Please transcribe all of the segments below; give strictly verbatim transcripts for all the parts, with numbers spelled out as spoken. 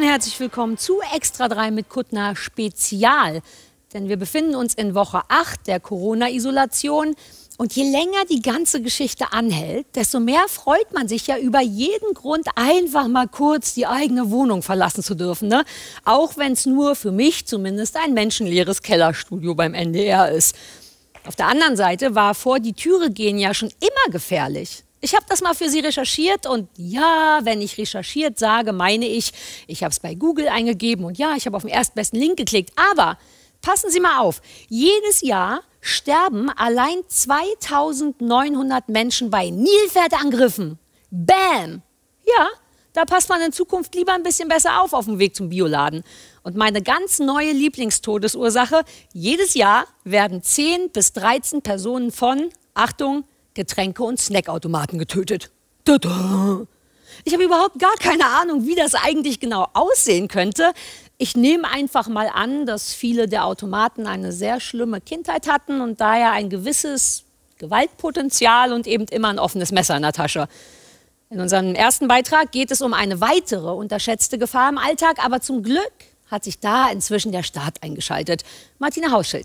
und herzlich willkommen zu Extra drei mit Kuttner Spezial. Denn wir befinden uns in Woche acht der Corona-Isolation. Und je länger die ganze Geschichte anhält, desto mehr freut man sich ja über jeden Grund, einfach mal kurz die eigene Wohnung verlassen zu dürfen. Ne? Auch wenn es nur für mich zumindest ein menschenleeres Kellerstudio beim N D R ist. Auf der anderen Seite war vor die Türe gehen ja schon immer gefährlich. Ich habe das mal für Sie recherchiert und ja, wenn ich recherchiert sage, meine ich, ich habe es bei Google eingegeben und ja, ich habe auf den erstbesten Link geklickt. Aber passen Sie mal auf, jedes Jahr sterben allein zweitausendneunhundert Menschen bei Nilpferdangriffen. Bam! Ja, da passt man in Zukunft lieber ein bisschen besser auf auf dem Weg zum Bioladen. Und meine ganz neue Lieblingstodesursache, jedes Jahr werden zehn bis dreizehn Personen von, Achtung, Getränke- und Snackautomaten getötet. Ich habe überhaupt gar keine Ahnung, wie das eigentlich genau aussehen könnte. Ich nehme einfach mal an, dass viele der Automaten eine sehr schlimme Kindheit hatten und daher ein gewisses Gewaltpotenzial und eben immer ein offenes Messer in der Tasche. In unserem ersten Beitrag geht es um eine weitere unterschätzte Gefahr im Alltag, aber zum Glück hat sich da inzwischen der Staat eingeschaltet. Martina Hausschild.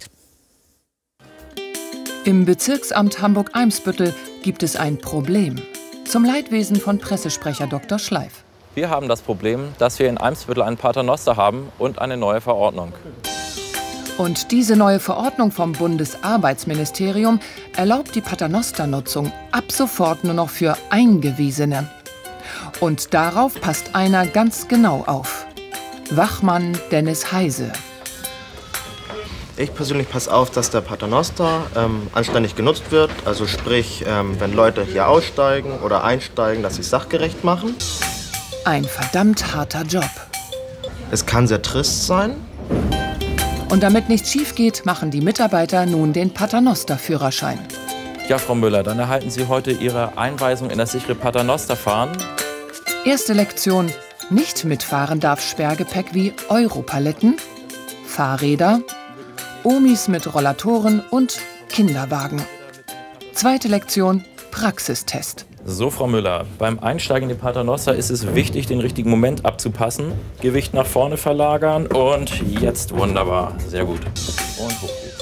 Im Bezirksamt Hamburg-Eimsbüttel gibt es ein Problem. Zum Leidwesen von Pressesprecher Doktor Schleif. Wir haben das Problem, dass wir in Eimsbüttel einen Paternoster haben und eine neue Verordnung. Und diese neue Verordnung vom Bundesarbeitsministerium erlaubt die Paternosternutzung ab sofort nur noch für Eingewiesene. Und darauf passt einer ganz genau auf. Wachmann Dennis Heise. Ich persönlich passe auf, dass der Paternoster ähm, anständig genutzt wird. Also sprich, ähm, wenn Leute hier aussteigen oder einsteigen, dass sie es sachgerecht machen. Ein verdammt harter Job. Es kann sehr trist sein. Und damit nichts schief geht, machen die Mitarbeiter nun den Paternoster-Führerschein. Ja, Frau Müller, dann erhalten Sie heute Ihre Einweisung in das sichere Paternosterfahren. Erste Lektion: Nicht mitfahren darf Sperrgepäck wie Europaletten, Fahrräder, Omis mit Rollatoren und Kinderwagen. Zweite Lektion: Praxistest. So, Frau Müller, beim Einsteigen in den Paternoster ist es wichtig, den richtigen Moment abzupassen. Gewicht nach vorne verlagern und jetzt wunderbar. Sehr gut. Und hoch geht's.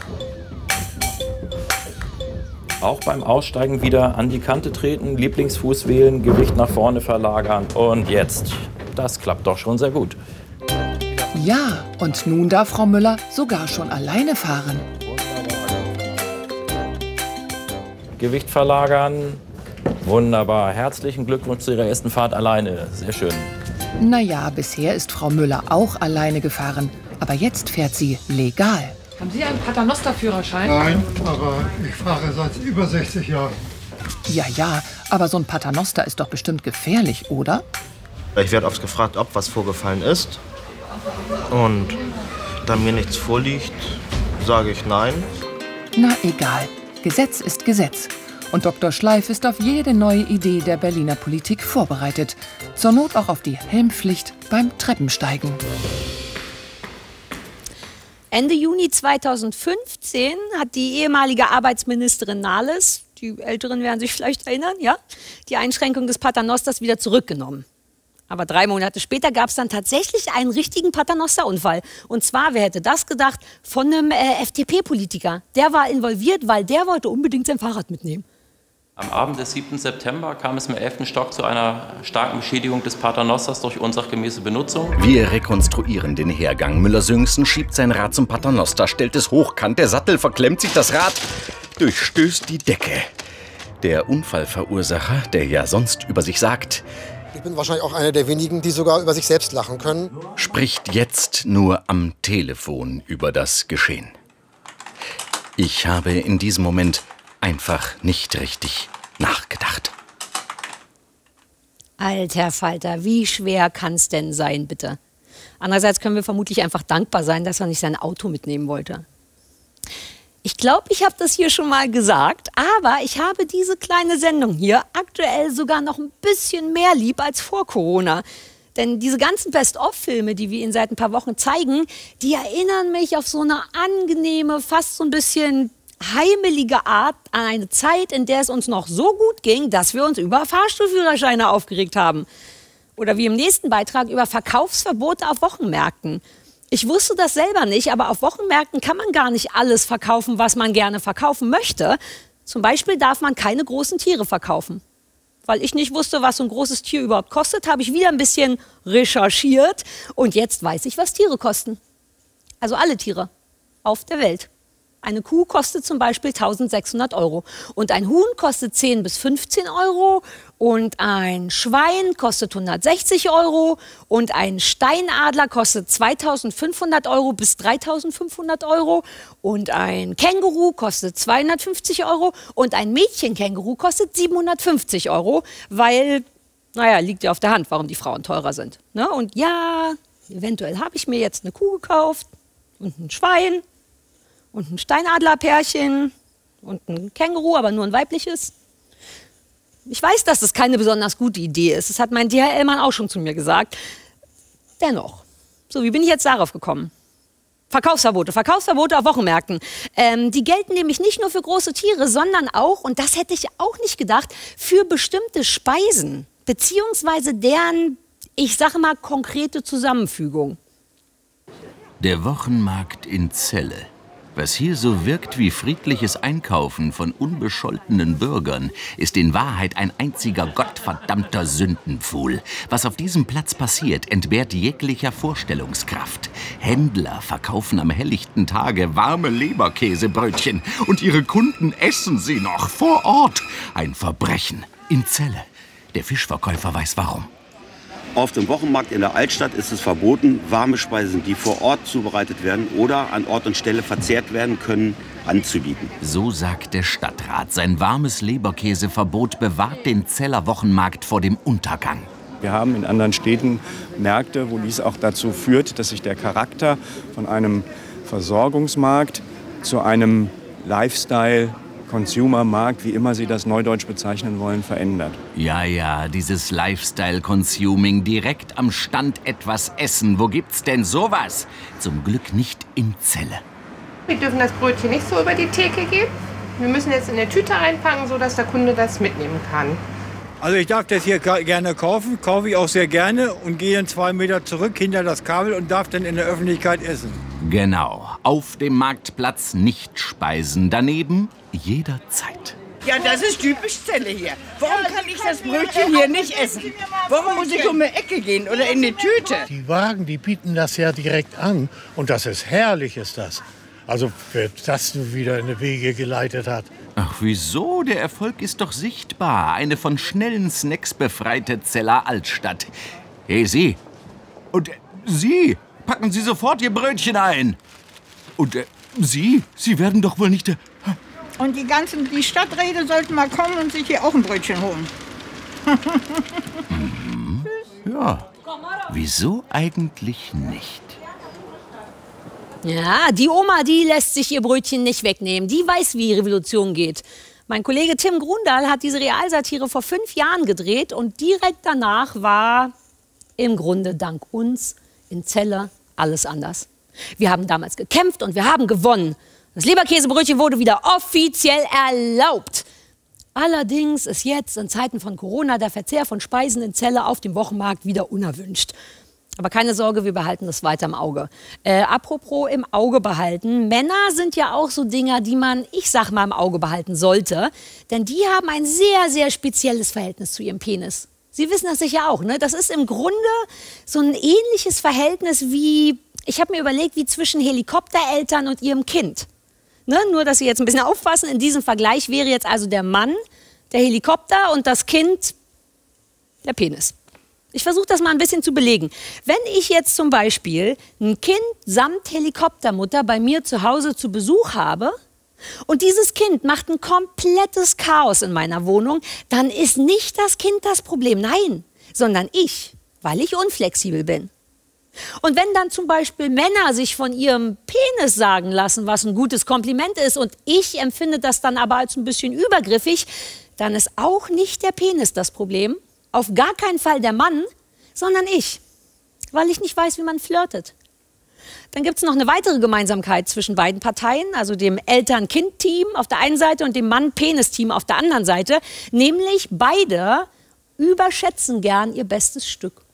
Auch beim Aussteigen wieder an die Kante treten, Lieblingsfuß wählen, Gewicht nach vorne verlagern und jetzt. Das klappt doch schon sehr gut. Ja, und nun darf Frau Müller sogar schon alleine fahren. Gewicht verlagern. Wunderbar. Herzlichen Glückwunsch zu Ihrer ersten Fahrt alleine. Sehr schön. Naja, bisher ist Frau Müller auch alleine gefahren. Aber jetzt fährt sie legal. Haben Sie einen Paternoster-Führerschein? Nein, aber ich fahre seit über sechzig Jahren. Ja, ja, aber so ein Paternoster ist doch bestimmt gefährlich, oder? Ich werde oft gefragt, ob was vorgefallen ist. Und da mir nichts vorliegt, sage ich nein. Na egal, Gesetz ist Gesetz. Und Doktor Schleif ist auf jede neue Idee der Berliner Politik vorbereitet. Zur Not auch auf die Helmpflicht beim Treppensteigen. Ende Juni zweitausendfünfzehn hat die ehemalige Arbeitsministerin Nahles, die Älteren werden sich vielleicht erinnern, ja, die Einschränkung des Paternosters wieder zurückgenommen. Aber drei Monate später gab es dann tatsächlich einen richtigen Paternoster-Unfall. Und zwar, wer hätte das gedacht, von einem äh, F D P-Politiker. Der war involviert, weil der wollte unbedingt sein Fahrrad mitnehmen. Am Abend des siebten September kam es im elften Stock zu einer starken Beschädigung des Paternosters durch unsachgemäße Benutzung. Wir rekonstruieren den Hergang. Müller-Sörensen schiebt sein Rad zum Paternoster, stellt es hochkant, der Sattel verklemmt sich, das Rad durchstößt die Decke. Der Unfallverursacher, der ja sonst über sich sagt: Ich bin wahrscheinlich auch einer der wenigen, die sogar über sich selbst lachen können, spricht jetzt nur am Telefon über das Geschehen. Ich habe in diesem Moment einfach nicht richtig nachgedacht. Alter Falter, wie schwer kann es denn sein, bitte? Andererseits können wir vermutlich einfach dankbar sein, dass er nicht sein Auto mitnehmen wollte. Ich glaube, ich habe das hier schon mal gesagt, aber ich habe diese kleine Sendung hier aktuell sogar noch ein bisschen mehr lieb als vor Corona. Denn diese ganzen Best-of-Filme, die wir Ihnen seit ein paar Wochen zeigen, die erinnern mich auf so eine angenehme, fast so ein bisschen heimelige Art an eine Zeit, in der es uns noch so gut ging, dass wir uns über Fahrstuhlführerscheine aufgeregt haben. Oder wie im nächsten Beitrag über Verkaufsverbote auf Wochenmärkten. Ich wusste das selber nicht, aber auf Wochenmärkten kann man gar nicht alles verkaufen, was man gerne verkaufen möchte. Zum Beispiel darf man keine großen Tiere verkaufen. Weil ich nicht wusste, was so ein großes Tier überhaupt kostet, habe ich wieder ein bisschen recherchiert. Und jetzt weiß ich, was Tiere kosten. Also alle Tiere auf der Welt. Eine Kuh kostet zum Beispiel tausendsechshundert Euro. Und ein Huhn kostet zehn bis fünfzehn Euro. Und ein Schwein kostet hundertsechzig Euro. Und ein Steinadler kostet zweitausendfünfhundert Euro bis dreitausendfünfhundert Euro. Und ein Känguru kostet zweihundertfünfzig Euro. Und ein Mädchenkänguru kostet siebenhundertfünfzig Euro. Weil, naja, liegt ja auf der Hand, warum die Frauen teurer sind. Ne? Und ja, eventuell habe ich mir jetzt eine Kuh gekauft und ein Schwein. Und ein Steinadlerpärchen und ein Känguru, aber nur ein weibliches. Ich weiß, dass das keine besonders gute Idee ist. Das hat mein D H L-Mann auch schon zu mir gesagt. Dennoch. So, wie bin ich jetzt darauf gekommen? Verkaufsverbote. Verkaufsverbote auf Wochenmärkten. Ähm, die gelten nämlich nicht nur für große Tiere, sondern auch, und das hätte ich auch nicht gedacht, für bestimmte Speisen. Beziehungsweise deren, ich sage mal, konkrete Zusammenfügung. Der Wochenmarkt in Celle. Was hier so wirkt wie friedliches Einkaufen von unbescholtenen Bürgern, ist in Wahrheit ein einziger gottverdammter Sündenpfuhl. Was auf diesem Platz passiert, entbehrt jeglicher Vorstellungskraft. Händler verkaufen am helllichten Tage warme Leberkäsebrötchen und ihre Kunden essen sie noch vor Ort. Ein Verbrechen in Celle. Der Fischverkäufer weiß warum. Auf dem Wochenmarkt in der Altstadt ist es verboten, warme Speisen, die vor Ort zubereitet werden oder an Ort und Stelle verzehrt werden können, anzubieten. So sagt der Stadtrat. Sein warmes Leberkäseverbot bewahrt den Celler Wochenmarkt vor dem Untergang. Wir haben in anderen Städten Märkte, wo dies auch dazu führt, dass sich der Charakter von einem Versorgungsmarkt zu einem Lifestyle Consumer-Markt, wie immer Sie das neudeutsch bezeichnen wollen, verändert. Ja, ja, dieses Lifestyle-Consuming, direkt am Stand etwas essen. Wo gibt's denn sowas? Zum Glück nicht in Celle. Wir dürfen das Brötchen nicht so über die Theke geben. Wir müssen jetzt in eine Tüte einpacken, sodass der Kunde das mitnehmen kann. Also ich darf das hier gerne kaufen, kaufe ich auch sehr gerne und gehe dann zwei Meter zurück hinter das Kabel und darf dann in der Öffentlichkeit essen. Genau, auf dem Marktplatz nicht speisen, daneben jederzeit. Ja, das ist typisch Celle hier. Warum kann ich das Brötchen hier nicht essen? Warum muss ich um die Ecke gehen oder in die Tüte? Die Wagen, die bieten das ja direkt an und das ist herrlich, ist das. Also wer das nun wieder in die Wege geleitet hat. Ach wieso? Der Erfolg ist doch sichtbar. Eine von schnellen Snacks befreite Celler Altstadt. Hey Sie, und äh, Sie, packen Sie sofort Ihr Brötchen ein. Und äh, Sie, Sie werden doch wohl nicht... Äh, Und die ganzen, die Stadträte sollten mal kommen und sich hier auch ein Brötchen holen. mhm. Ja, wieso eigentlich nicht? Ja, die Oma, die lässt sich ihr Brötchen nicht wegnehmen. Die weiß, wie Revolution geht. Mein Kollege Tim Grundahl hat diese Realsatire vor fünf Jahren gedreht und direkt danach war im Grunde dank uns in Celle alles anders. Wir haben damals gekämpft und wir haben gewonnen. Das Leberkäsebrötchen wurde wieder offiziell erlaubt. Allerdings ist jetzt in Zeiten von Corona der Verzehr von Speisen in Celle auf dem Wochenmarkt wieder unerwünscht. Aber keine Sorge, wir behalten das weiter im Auge. Äh, apropos im Auge behalten. Männer sind ja auch so Dinger, die man, ich sag mal, im Auge behalten sollte. Denn die haben ein sehr, sehr spezielles Verhältnis zu ihrem Penis. Sie wissen das sicher auch, ne? Das ist im Grunde so ein ähnliches Verhältnis wie, ich habe mir überlegt, wie zwischen Helikoptereltern und ihrem Kind. Ne? Nur, dass Sie jetzt ein bisschen aufpassen. In diesem Vergleich wäre jetzt also der Mann der Helikopter und das Kind der Penis. Ich versuche das mal ein bisschen zu belegen. Wenn ich jetzt zum Beispiel ein Kind samt Helikoptermutter bei mir zu Hause zu Besuch habe und dieses Kind macht ein komplettes Chaos in meiner Wohnung, dann ist nicht das Kind das Problem, nein, sondern ich, weil ich unflexibel bin. Und wenn dann zum Beispiel Männer sich von ihrem Penis sagen lassen, was ein gutes Kompliment ist, und ich empfinde das dann aber als ein bisschen übergriffig, dann ist auch nicht der Penis das Problem, auf gar keinen Fall der Mann, sondern ich, weil ich nicht weiß, wie man flirtet. Dann gibt es noch eine weitere Gemeinsamkeit zwischen beiden Parteien, also dem Eltern-Kind-Team auf der einen Seite und dem Mann-Penis-Team auf der anderen Seite, nämlich beide überschätzen gern ihr bestes Stück.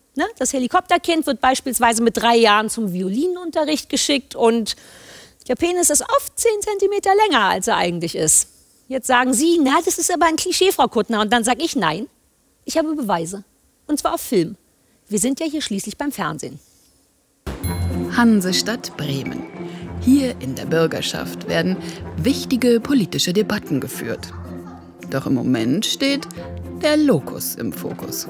Ne? Das Helikopterkind wird beispielsweise mit drei Jahren zum Violinunterricht geschickt und der Penis ist oft zehn Zentimeter länger, als er eigentlich ist. Jetzt sagen Sie, na, das ist aber ein Klischee, Frau Kuttner. Und dann sage ich, nein, ich habe Beweise. Und zwar auf Film. Wir sind ja hier schließlich beim Fernsehen. Hansestadt Bremen. Hier in der Bürgerschaft werden wichtige politische Debatten geführt. Doch im Moment steht der Lokus im Fokus.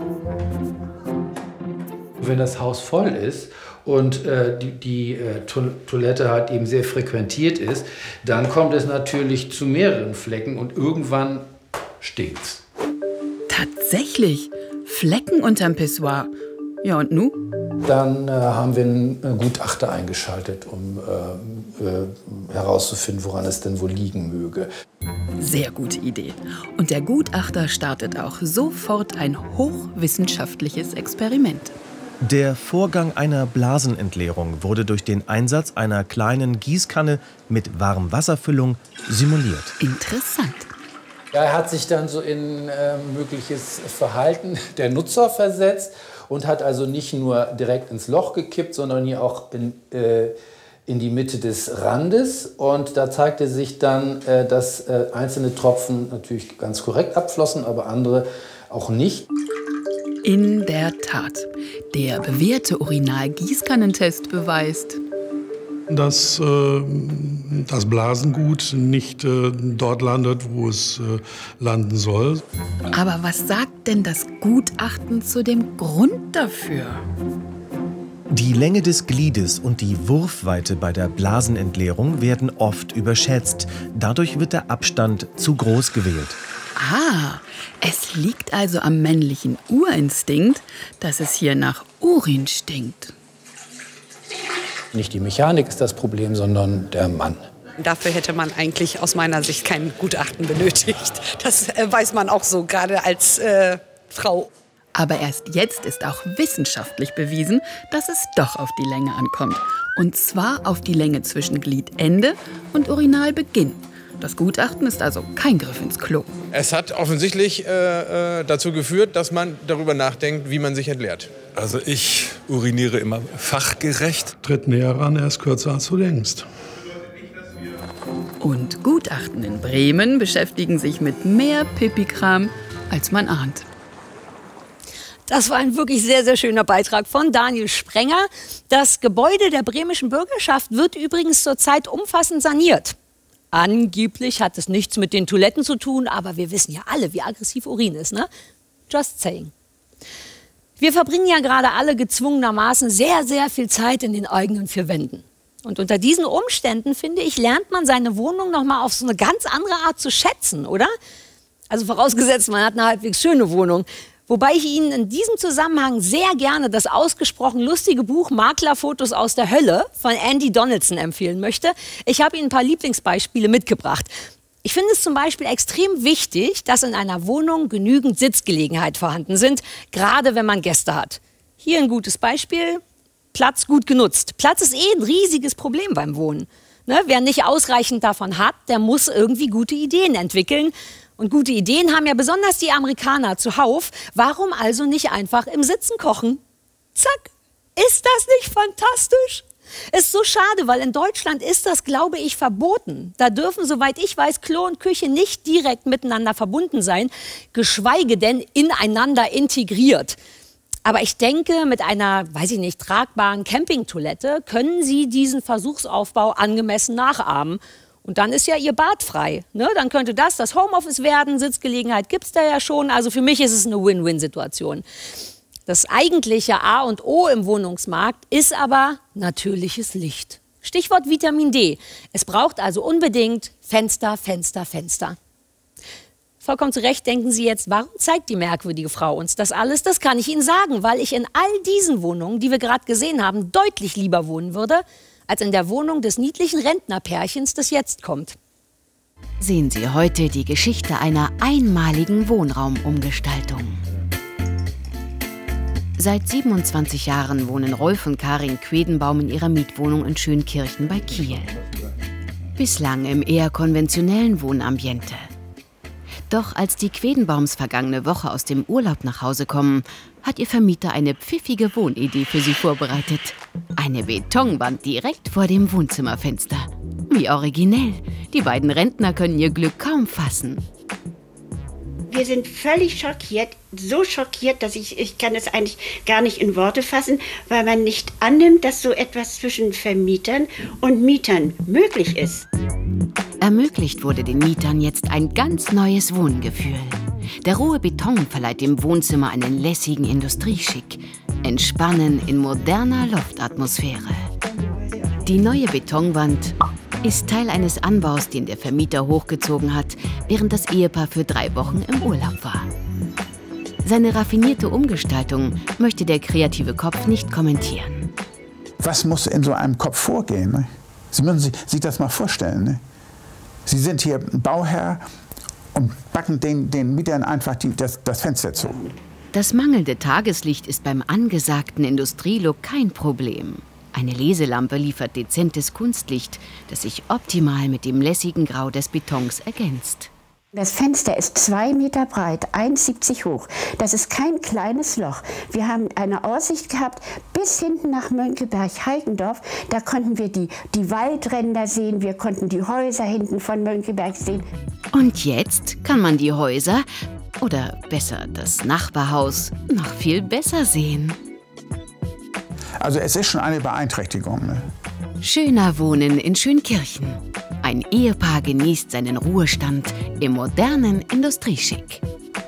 Wenn das Haus voll ist und äh, die, die äh, to Toilette halt eben sehr frequentiert ist, dann kommt es natürlich zu mehreren Flecken und irgendwann stinkt's. Tatsächlich, Flecken unterm Pissoir. Ja und nu? Dann äh, haben wir einen äh, Gutachter eingeschaltet, um äh, äh, herauszufinden, woran es denn wohl liegen möge. Sehr gute Idee. Und der Gutachter startet auch sofort ein hochwissenschaftliches Experiment. Der Vorgang einer Blasenentleerung wurde durch den Einsatz einer kleinen Gießkanne mit Warmwasserfüllung simuliert. Interessant. Ja, er hat sich dann so in äh, mögliches Verhalten der Nutzer versetzt und hat also nicht nur direkt ins Loch gekippt, sondern hier auch in, äh, in die Mitte des Randes. Und da zeigte sich dann, äh, dass äh, einzelne Tropfen natürlich ganz korrekt abflossen, aber andere auch nicht. In der Tat. Der bewährte Urinal-Gießkannentest beweist, dass äh, das Blasengut nicht äh, dort landet, wo es äh, landen soll. Aber was sagt denn das Gutachten zu dem Grund dafür? Die Länge des Gliedes und die Wurfweite bei der Blasenentleerung werden oft überschätzt. Dadurch wird der Abstand zu groß gewählt. Ah, es liegt also am männlichen Urinstinkt, dass es hier nach Urin stinkt. Nicht die Mechanik ist das Problem, sondern der Mann. Dafür hätte man eigentlich aus meiner Sicht kein Gutachten benötigt. Das äh, weiß man auch so, gerade als äh, Frau. Aber erst jetzt ist auch wissenschaftlich bewiesen, dass es doch auf die Länge ankommt. Und zwar auf die Länge zwischen Gliedende und Urinalbeginn. Das Gutachten ist also kein Griff ins Klo. Es hat offensichtlich äh, dazu geführt, dass man darüber nachdenkt, wie man sich entleert. Also ich uriniere immer fachgerecht. Tritt näher ran, er ist kürzer als du denkst. Und Gutachten in Bremen beschäftigen sich mit mehr Pipi-Kram, als man ahnt. Das war ein wirklich sehr, sehr schöner Beitrag von Daniel Sprenger. Das Gebäude der bremischen Bürgerschaft wird übrigens zurzeit umfassend saniert. Angeblich hat es nichts mit den Toiletten zu tun, aber wir wissen ja alle, wie aggressiv Urin ist, ne? Just saying. Wir verbringen ja gerade alle gezwungenermaßen sehr, sehr viel Zeit in den eigenen vier Wänden. Und unter diesen Umständen, finde ich, lernt man seine Wohnung noch mal auf so eine ganz andere Art zu schätzen, oder? Also vorausgesetzt, man hat eine halbwegs schöne Wohnung. Wobei ich Ihnen in diesem Zusammenhang sehr gerne das ausgesprochen lustige Buch Maklerfotos aus der Hölle von Andy Donaldson empfehlen möchte. Ich habe Ihnen ein paar Lieblingsbeispiele mitgebracht. Ich finde es zum Beispiel extrem wichtig, dass in einer Wohnung genügend Sitzgelegenheit vorhanden sind, gerade wenn man Gäste hat. Hier ein gutes Beispiel, Platz gut genutzt. Platz ist eh ein riesiges Problem beim Wohnen. Ne? Wer nicht ausreichend davon hat, der muss irgendwie gute Ideen entwickeln. Und gute Ideen haben ja besonders die Amerikaner zuhauf. Warum also nicht einfach im Sitzen kochen? Zack! Ist das nicht fantastisch? Ist so schade, weil in Deutschland ist das, glaube ich, verboten. Da dürfen, soweit ich weiß, Klo und Küche nicht direkt miteinander verbunden sein, geschweige denn ineinander integriert. Aber ich denke, mit einer, weiß ich nicht, tragbaren Campingtoilette können Sie diesen Versuchsaufbau angemessen nachahmen. Und dann ist ja Ihr Bad frei. Ne? Dann könnte das das Homeoffice werden. Sitzgelegenheit gibt es da ja schon. Also für mich ist es eine Win-Win-Situation. Das eigentliche A und O im Wohnungsmarkt ist aber natürliches Licht. Stichwort Vitamin D. Es braucht also unbedingt Fenster, Fenster, Fenster. Vollkommen zu Recht denken Sie jetzt, warum zeigt die merkwürdige Frau uns das alles? Das kann ich Ihnen sagen, weil ich in all diesen Wohnungen, die wir gerade gesehen haben, deutlich lieber wohnen würde, als in der Wohnung des niedlichen Rentnerpärchens, das jetzt kommt. Sehen Sie heute die Geschichte einer einmaligen Wohnraumumgestaltung. Seit siebenundzwanzig Jahren wohnen Rolf und Karin Quedenbaum in ihrer Mietwohnung in Schönkirchen bei Kiel. Bislang im eher konventionellen Wohnambiente. Doch als die Quedenbaums vergangene Woche aus dem Urlaub nach Hause kommen, hat ihr Vermieter eine pfiffige Wohnidee für sie vorbereitet. Eine Betonwand direkt vor dem Wohnzimmerfenster. Wie originell. Die beiden Rentner können ihr Glück kaum fassen. Wir sind völlig schockiert, so schockiert, dass ich, ich kann es eigentlich gar nicht in Worte fassen, weil man nicht annimmt, dass so etwas zwischen Vermietern und Mietern möglich ist. Ermöglicht wurde den Mietern jetzt ein ganz neues Wohngefühl. Der rohe Beton verleiht dem Wohnzimmer einen lässigen Industrieschick. Entspannen in moderner Loftatmosphäre. Die neue Betonwand ist Teil eines Anbaus, den der Vermieter hochgezogen hat, während das Ehepaar für drei Wochen im Urlaub war. Seine raffinierte Umgestaltung möchte der kreative Kopf nicht kommentieren. Was muss in so einem Kopf vorgehen? Ne? Sie müssen sich, sich das mal vorstellen. Ne? Sie sind hier Bauherr und backen den, den Mietern einfach die, das, das Fenster zu. Das mangelnde Tageslicht ist beim angesagten Industrielook kein Problem. Eine Leselampe liefert dezentes Kunstlicht, das sich optimal mit dem lässigen Grau des Betons ergänzt. Das Fenster ist zwei Meter breit, eins Komma siebzig hoch. Das ist kein kleines Loch. Wir haben eine Aussicht gehabt bis hinten nach Mönckeberg-Heikendorf. Da konnten wir die, die Waldränder sehen, wir konnten die Häuser hinten von Mönckeberg sehen. Und jetzt kann man die Häuser, oder besser das Nachbarhaus, noch viel besser sehen. Also es ist schon eine Beeinträchtigung. Ne? Schöner Wohnen in Schönkirchen. Ein Ehepaar genießt seinen Ruhestand im modernen Industrieschick.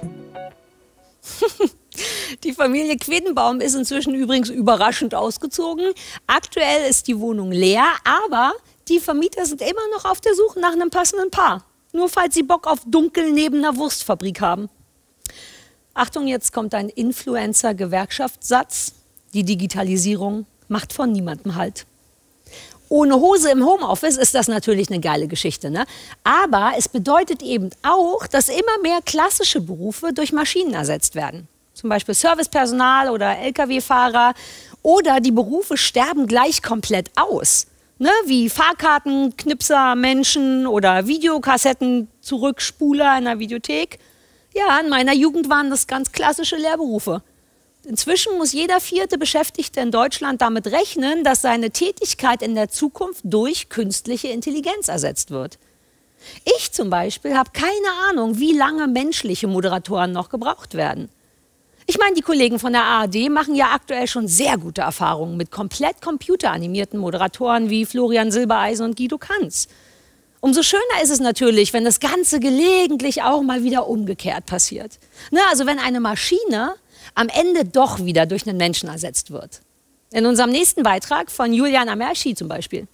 Die Familie Quedenbaum ist inzwischen übrigens überraschend ausgezogen. Aktuell ist die Wohnung leer, aber die Vermieter sind immer noch auf der Suche nach einem passenden Paar. Nur falls sie Bock auf dunkel neben einer Wurstfabrik haben. Achtung, jetzt kommt ein Influencer-Gewerkschaftssatz. Die Digitalisierung macht von niemandem Halt. Ohne Hose im Homeoffice ist das natürlich eine geile Geschichte, ne? Aber es bedeutet eben auch, dass immer mehr klassische Berufe durch Maschinen ersetzt werden. Zum Beispiel Servicepersonal oder L K W-Fahrer. Oder die Berufe sterben gleich komplett aus. Ne? Wie Fahrkartenknipser, Menschen oder Videokassetten-Zurückspuler in der Videothek. Ja, in meiner Jugend waren das ganz klassische Lehrberufe. Inzwischen muss jeder vierte Beschäftigte in Deutschland damit rechnen, dass seine Tätigkeit in der Zukunft durch künstliche Intelligenz ersetzt wird. Ich zum Beispiel habe keine Ahnung, wie lange menschliche Moderatoren noch gebraucht werden. Ich meine, die Kollegen von der A R D machen ja aktuell schon sehr gute Erfahrungen mit komplett computeranimierten Moderatoren wie Florian Silbereisen und Guido Kanz. Umso schöner ist es natürlich, wenn das Ganze gelegentlich auch mal wieder umgekehrt passiert. Ne, also wenn eine Maschine am Ende doch wieder durch einen Menschen ersetzt wird. In unserem nächsten Beitrag von Julian Amerschi zum Beispiel.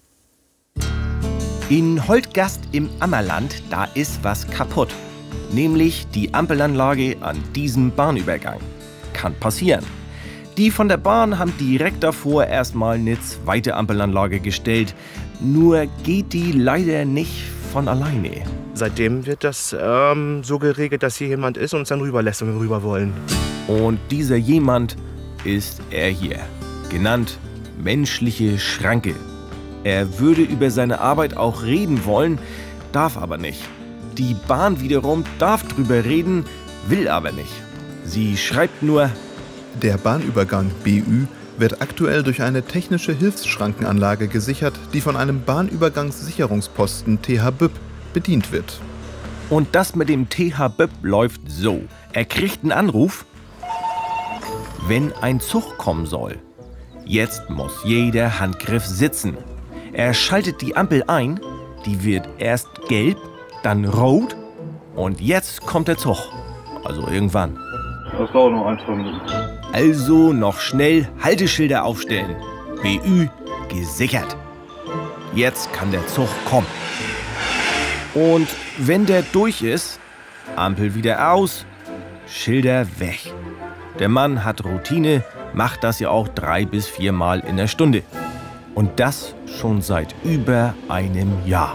In Holtgast im Ammerland, da ist was kaputt. Nämlich die Ampelanlage an diesem Bahnübergang. Kann passieren. Die von der Bahn haben direkt davor erstmal eine zweite Ampelanlage gestellt. Nur geht die leider nicht von alleine. Seitdem wird das ähm, so geregelt, dass hier jemand ist und uns dann rüberlässt, wenn wir rüber wollen. Und dieser jemand ist er hier, genannt menschliche Schranke. Er würde über seine Arbeit auch reden wollen, darf aber nicht. Die Bahn wiederum darf drüber reden, will aber nicht. Sie schreibt nur: Der Bahnübergang B Ü wird aktuell durch eine technische Hilfsschrankenanlage gesichert, die von einem Bahnübergangssicherungsposten T H B Ü B bedient wird. Und das mit dem T H B Ü B läuft so. Er kriegt einen Anruf, wenn ein Zug kommen soll. Jetzt muss jeder Handgriff sitzen. Er schaltet die Ampel ein, die wird erst gelb, dann rot und jetzt kommt der Zug. Also irgendwann. Das dauert noch ein, zwei Minuten. Also noch schnell Halteschilder aufstellen. B Ü gesichert. Jetzt kann der Zug kommen. Und wenn der durch ist, Ampel wieder aus, Schilder weg. Der Mann hat Routine, macht das ja auch drei bis viermal in der Stunde. Und das schon seit über einem Jahr.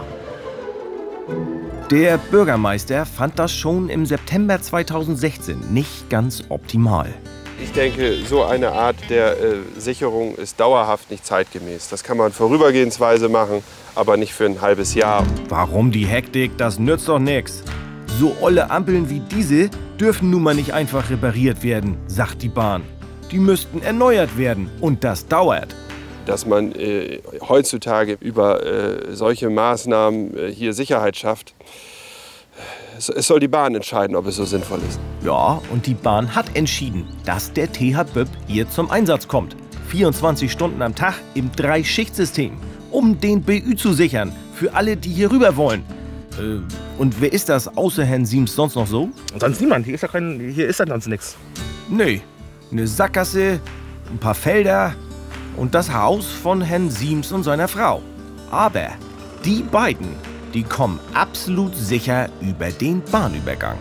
Der Bürgermeister fand das schon im September zweitausendsechzehn nicht ganz optimal. Ich denke, so eine Art der äh, Sicherung ist dauerhaft nicht zeitgemäß. Das kann man vorübergehensweise machen, aber nicht für ein halbes Jahr. Warum die Hektik? Das nützt doch nichts. So olle Ampeln wie diese dürfen nun mal nicht einfach repariert werden, sagt die Bahn. Die müssten erneuert werden und das dauert. Dass man äh, heutzutage über äh, solche Maßnahmen äh, hier Sicherheit schafft, es, es soll die Bahn entscheiden, ob es so sinnvoll ist. Ja, und die Bahn hat entschieden, dass der T H B Üb hier zum Einsatz kommt. vierundzwanzig Stunden am Tag im Drei-Schicht-System, um den B Ü zu sichern, für alle, die hier rüber wollen. Äh, und wer ist das außer Herrn Siems sonst noch so? Sonst niemand, hier ist ja kein, hier ist ja sonst nichts. Nee, eine Sackgasse, ein paar Felder und das Haus von Herrn Siems und seiner Frau. Aber die beiden, die kommen absolut sicher über den Bahnübergang.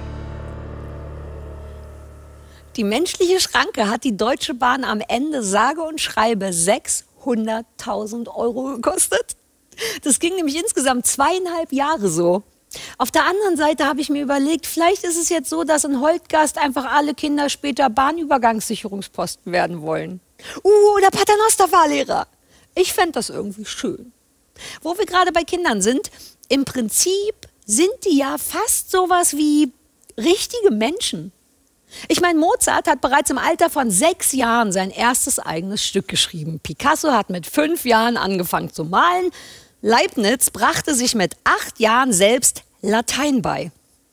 Die menschliche Schranke hat die Deutsche Bahn am Ende sage und schreibe sechshunderttausend Euro gekostet. Das ging nämlich insgesamt zweieinhalb Jahre so. Auf der anderen Seite habe ich mir überlegt, vielleicht ist es jetzt so, dass in Holtgast einfach alle Kinder später Bahnübergangssicherungsposten werden wollen. Uh, oder Paternoster-Fahrlehrer. Ich fände das irgendwie schön. Wo wir gerade bei Kindern sind, im Prinzip sind die ja fast sowas wie richtige Menschen. Ich meine, Mozart hat bereits im Alter von sechs Jahren sein erstes eigenes Stück geschrieben. Picasso hat mit fünf Jahren angefangen zu malen. Leibniz brachte sich mit acht Jahren selbst Latein bei.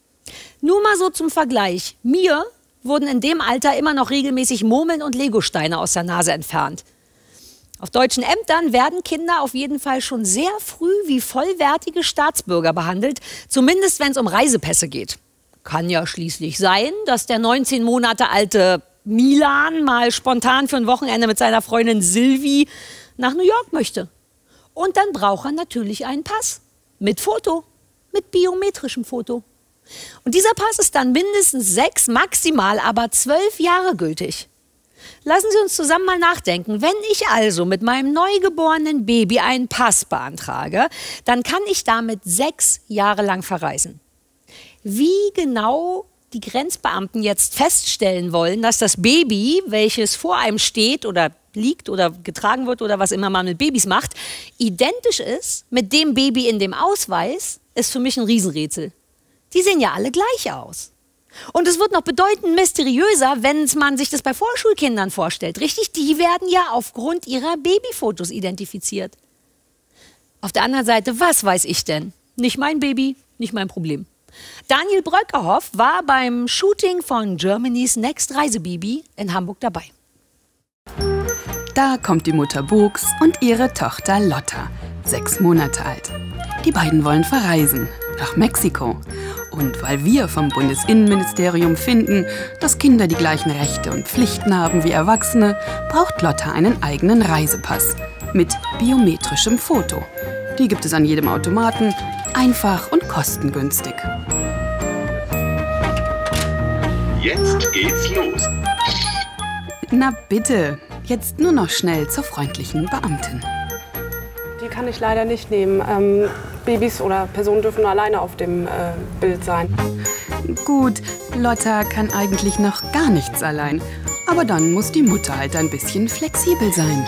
Nur mal so zum Vergleich. Mir wurden in dem Alter immer noch regelmäßig Murmeln und Legosteine aus der Nase entfernt. Auf deutschen Ämtern werden Kinder auf jeden Fall schon sehr früh wie vollwertige Staatsbürger behandelt, zumindest wenn es um Reisepässe geht. Kann ja schließlich sein, dass der neunzehn Monate alte Milan mal spontan für ein Wochenende mit seiner Freundin Silvi nach New York möchte. Und dann braucht er natürlich einen Pass. Mit Foto. Mit biometrischem Foto. Und dieser Pass ist dann mindestens sechs, maximal aber zwölf Jahre gültig. Lassen Sie uns zusammen mal nachdenken. Wenn ich also mit meinem neugeborenen Baby einen Pass beantrage, dann kann ich damit sechs Jahre lang verreisen. Wie genau die Grenzbeamten jetzt feststellen wollen, dass das Baby, welches vor einem steht oder liegt oder getragen wird oder was immer man mit Babys macht, identisch ist mit dem Baby in dem Ausweis, ist für mich ein Riesenrätsel. Die sehen ja alle gleich aus. Und es wird noch bedeutend mysteriöser, wenn man sich das bei Vorschulkindern vorstellt. Richtig, die werden ja aufgrund ihrer Babyfotos identifiziert. Auf der anderen Seite, was weiß ich denn? Nicht mein Baby, nicht mein Problem. Daniel Bröckerhoff war beim Shooting von Germany's Next Reisebaby in Hamburg dabei. Da kommt die Mutter Buchs und ihre Tochter Lotta, sechs Monate alt. Die beiden wollen verreisen, nach Mexiko. Und weil wir vom Bundesinnenministerium finden, dass Kinder die gleichen Rechte und Pflichten haben wie Erwachsene, braucht Lotta einen eigenen Reisepass mit biometrischem Foto. Die gibt es an jedem Automaten, einfach und kostengünstig. Jetzt geht's los. Na bitte, jetzt nur noch schnell zur freundlichen Beamtin. Die kann ich leider nicht nehmen. Ähm, Babys oder Personen dürfen nur alleine auf dem äh, Bild sein. Gut, Lotta kann eigentlich noch gar nichts allein. Aber dann muss die Mutter halt ein bisschen flexibel sein.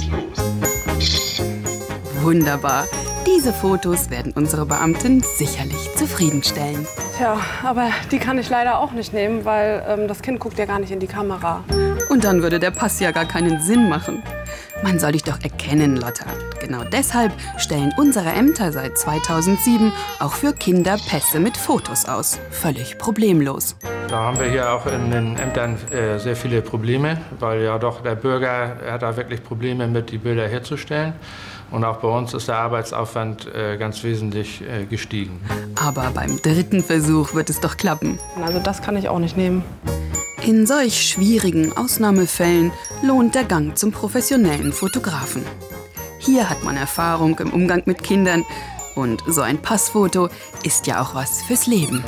Wunderbar. Diese Fotos werden unsere Beamtin sicherlich zufriedenstellen. Tja, aber die kann ich leider auch nicht nehmen, weil ähm, das Kind guckt ja gar nicht in die Kamera. Und dann würde der Pass ja gar keinen Sinn machen. Man soll dich doch erkennen, Lotta. Genau deshalb stellen unsere Ämter seit zweitausendsieben auch für Kinder Pässe mit Fotos aus. Völlig problemlos. Da haben wir hier auch in den Ämtern äh, sehr viele Probleme, weil ja doch der Bürger hat da wirklich Probleme mit, die Bilder herzustellen. Und auch bei uns ist der Arbeitsaufwand äh, ganz wesentlich äh, gestiegen. Aber beim dritten Versuch wird es doch klappen. Also das kann ich auch nicht nehmen. In solch schwierigen Ausnahmefällen lohnt der Gang zum professionellen Fotografen. Hier hat man Erfahrung im Umgang mit Kindern. Und so ein Passfoto ist ja auch was fürs Leben.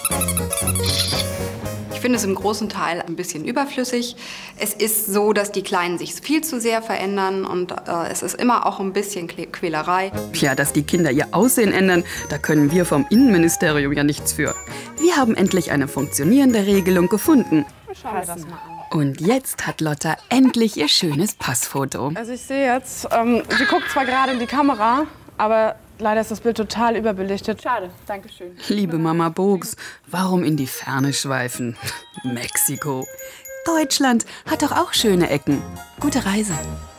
Ich finde es im großen Teil ein bisschen überflüssig. Es ist so, dass die Kleinen sich viel zu sehr verändern und äh, es ist immer auch ein bisschen Quälerei. Ja, dass die Kinder ihr Aussehen ändern, da können wir vom Innenministerium ja nichts für. Wir haben endlich eine funktionierende Regelung gefunden. Schauen wir das mal an. Und jetzt hat Lotta endlich ihr schönes Passfoto. Also ich sehe jetzt, ähm, sie guckt zwar gerade in die Kamera, aber Leider ist das Bild total überbelichtet. Schade, danke schön. Liebe Mama Bogs, warum in die Ferne schweifen? Mexiko. Deutschland hat doch auch schöne Ecken. Gute Reise.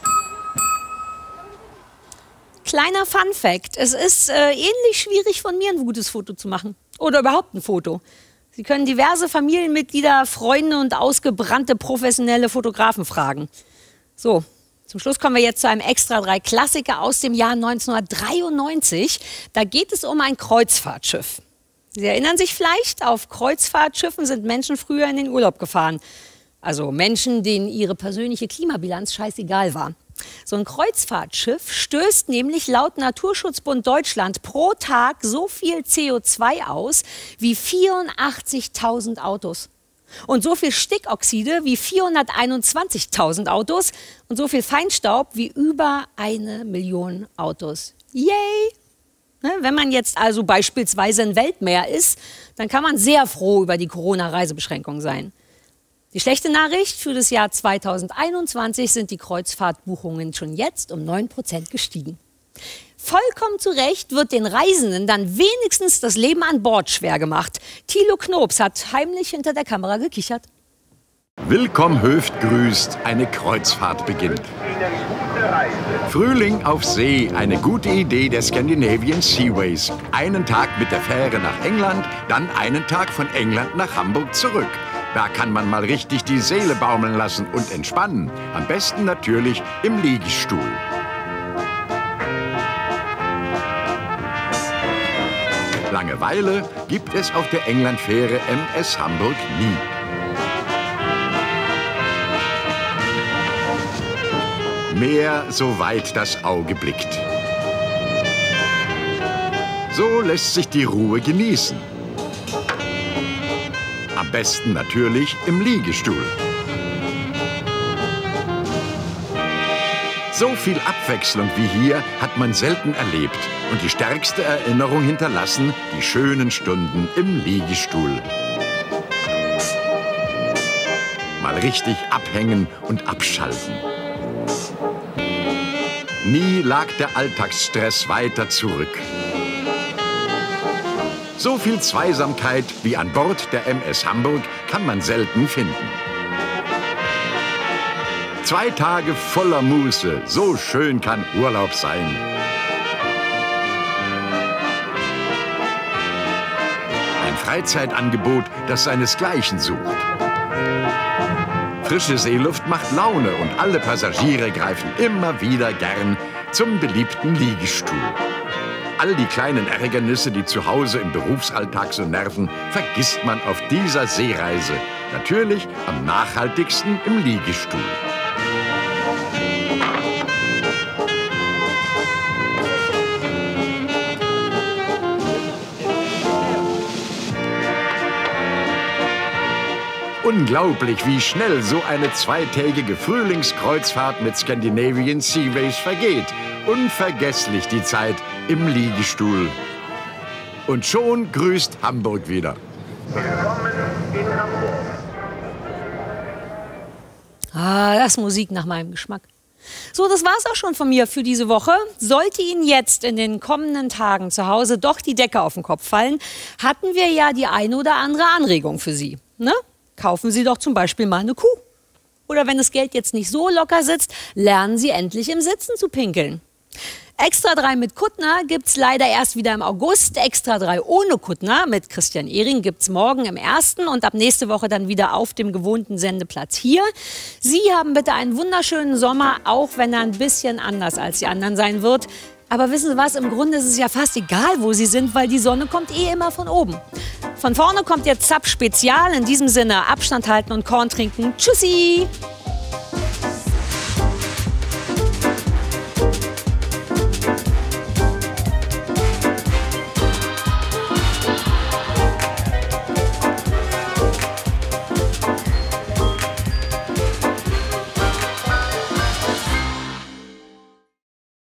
Kleiner Fun-Fact. Es ist äh, ähnlich schwierig, von mir ein gutes Foto zu machen. Oder überhaupt ein Foto. Sie können diverse Familienmitglieder, Freunde und ausgebrannte professionelle Fotografen fragen. So, zum Schluss kommen wir jetzt zu einem Extra drei Klassiker aus dem Jahr neunzehnhundertdreiundneunzig. Da geht es um ein Kreuzfahrtschiff. Sie erinnern sich vielleicht, auf Kreuzfahrtschiffen sind Menschen früher in den Urlaub gefahren. Also Menschen, denen ihre persönliche Klimabilanz scheißegal war. So ein Kreuzfahrtschiff stößt nämlich laut Naturschutzbund Deutschland pro Tag so viel C O zwei aus wie vierundachtzigtausend Autos. Und so viel Stickoxide wie vierhunderteinundzwanzigtausend Autos und so viel Feinstaub wie über eine Million Autos. Yay! Wenn man jetzt also beispielsweise ein Weltmeer ist, dann kann man sehr froh über die Corona-Reisebeschränkungen sein. Die schlechte Nachricht: Für das Jahr zweitausendeinundzwanzig sind die Kreuzfahrtbuchungen schon jetzt um neun Prozent gestiegen. Vollkommen zu Recht wird den Reisenden dann wenigstens das Leben an Bord schwer gemacht. Thilo Knops hat heimlich hinter der Kamera gekichert. Willkommen Höft grüßt, eine Kreuzfahrt beginnt. Frühling auf See, eine gute Idee der Scandinavian Seaways. Einen Tag mit der Fähre nach England, dann einen Tag von England nach Hamburg zurück. Da kann man mal richtig die Seele baumeln lassen und entspannen. Am besten natürlich im Liegestuhl. Langeweile gibt es auf der Englandfähre M S Hamburg nie. Meer, soweit das Auge blickt. So lässt sich die Ruhe genießen. Am besten natürlich im Liegestuhl. So viel Abwechslung wie hier hat man selten erlebt. Und die stärkste Erinnerung hinterlassen die schönen Stunden im Liegestuhl. Mal richtig abhängen und abschalten. Nie lag der Alltagsstress weiter zurück. So viel Zweisamkeit wie an Bord der M S Hamburg kann man selten finden. Zwei Tage voller Muße, so schön kann Urlaub sein. Ein Freizeitangebot, das seinesgleichen sucht. Frische Seeluft macht Laune und alle Passagiere greifen immer wieder gern zum beliebten Liegestuhl. All die kleinen Ärgernisse, die zu Hause im Berufsalltag so nerven, vergisst man auf dieser Seereise. Natürlich am nachhaltigsten im Liegestuhl. Unglaublich, wie schnell so eine zweitägige Frühlingskreuzfahrt mit Scandinavian Seaways vergeht. Unvergesslich die Zeit im Liegestuhl. Und schon grüßt Hamburg wieder. Willkommen in Hamburg. Ah, das ist Musik nach meinem Geschmack. So, das war's auch schon von mir für diese Woche. Sollte Ihnen jetzt in den kommenden Tagen zu Hause doch die Decke auf den Kopf fallen, hatten wir ja die eine oder andere Anregung für Sie. Ne? Kaufen Sie doch zum Beispiel mal eine Kuh. Oder wenn das Geld jetzt nicht so locker sitzt, lernen Sie endlich im Sitzen zu pinkeln. Extra drei mit Kuttner gibt's leider erst wieder im August. Extra drei ohne Kuttner mit Christian Ehring gibt's morgen im ersten und ab nächste Woche dann wieder auf dem gewohnten Sendeplatz hier. Sie haben bitte einen wunderschönen Sommer, auch wenn er ein bisschen anders als die anderen sein wird. Aber wissen Sie was, im Grunde ist es ja fast egal, wo Sie sind, weil die Sonne kommt eh immer von oben. Von vorne kommt jetzt Zapp Spezial. In diesem Sinne Abstand halten und Korn trinken. Tschüssi!